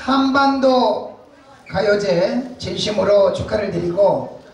한반도 가요제 진심으로 축하를 드리고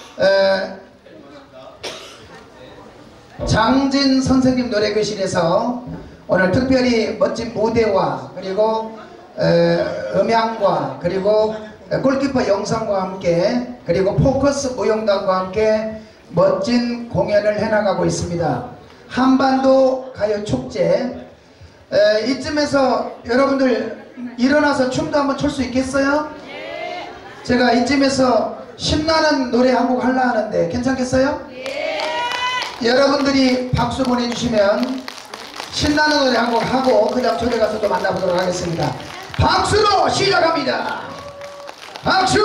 장진 선생님 노래교실에서 오늘 특별히 멋진 무대와 그리고 음향과 그리고 골키퍼 영상과 함께 그리고 포커스 무용단과 함께 멋진 공연을 해나가고 있습니다. 한반도 가요축제. 이쯤에서 여러분들 일어나서 춤도 한번 출 수 있겠어요? 네. 제가 이쯤에서 신나는 노래 한 곡 하려 하는데 괜찮겠어요? 네. 여러분들이 박수 보내주시면 신나는 노래 한 곡 하고 그 다음 저희 가서 또 만나보도록 하겠습니다. 박수로 시작합니다. 박수!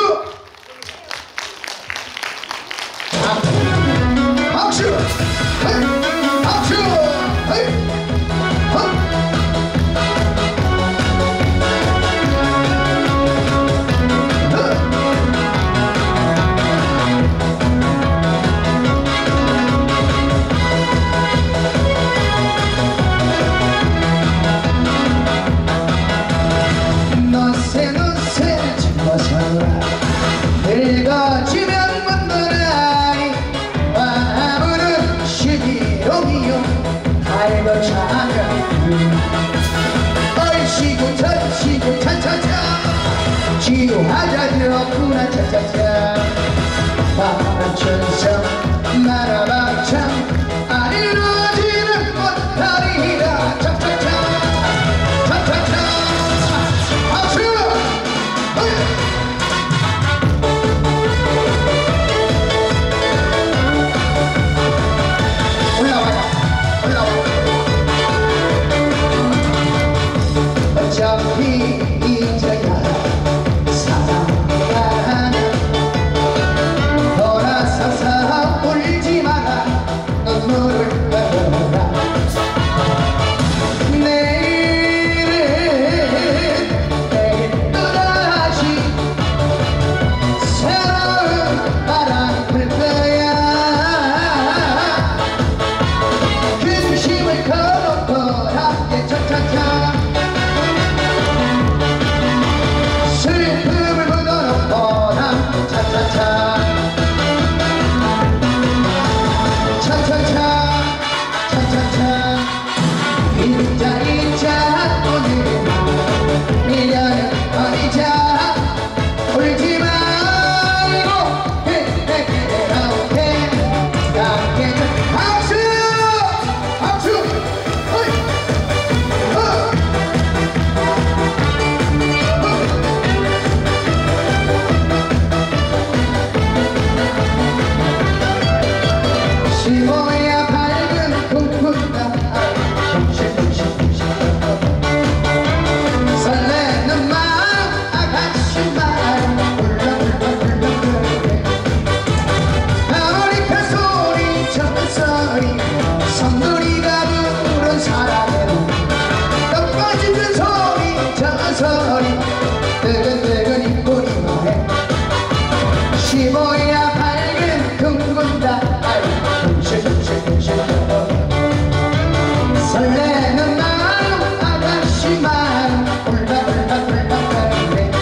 박수! 박수! 늙어지면 문드라니 아무는 시기로미요 알고 차면 얼씨구 젖씨구 차차차 지우하자 들었구나 차차차 밤춘성 나라방창 안 이루어지는 못하리라 차차차 차차차 박수! 어차피 잊어야 사랑하는 돌아서서 울지 마라 눈물을 흘려라 내일은 또다시 새로운 바람 불 거야 근심을 걸어놓고 함께 차차차 슬픔을 묻어놓고 함께 차차차 차차차 차차차 잊자 잊자 오늘은 미련을 버리자 울지 말고 이렇게 함께 박수! 박수! 시모야 밝은 꿈꾼다 설레는 마음 아가씨 마음 울렁울렁울렁거리네 하모니카 소리 저소리 선돌이가 부른 사랑은 떡 빠지는 소리 저소리 뜨근뜨근 입꼬리만 해 시모야 밝은 꿈꾼다 설레는 마음 아가씨 마음 울렁울렁울렁거리네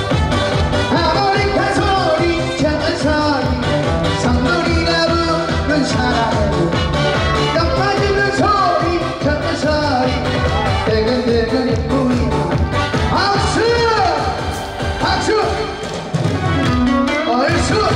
하모니카 소리 저소리 성돌이가 부른 사랑은 떡 빠지는 소리 저소리 뜨근뜨근 입꼬리만 박수! 박수! 얼쑤!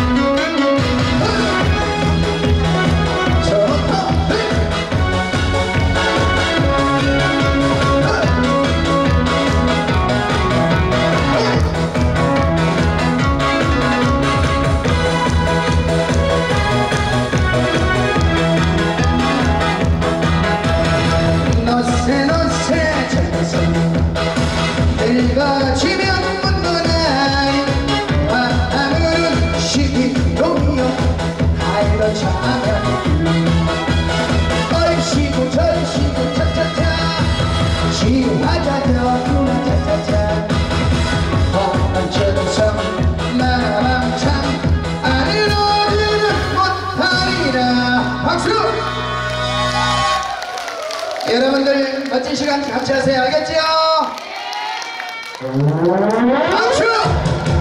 노새 젊어서 늙어지면 문문아니 아무는 시기로미요 하이로 차면 얼씨구 절씨구 차차차 지우하자 들었구나 차차차 밤춘성 나라방창 안 이루어지는 못하리라 박수! 여러분들 멋진 시간 같이 하세요. 알겠지요? 박수!